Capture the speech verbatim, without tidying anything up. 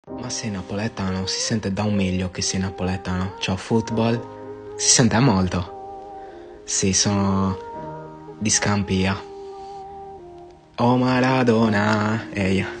Ma sei napoletano, si sente da un miglio che sei napoletano. Ciao football, si sente molto. Sì, sono di Scampia. Oh Maradona, ehi.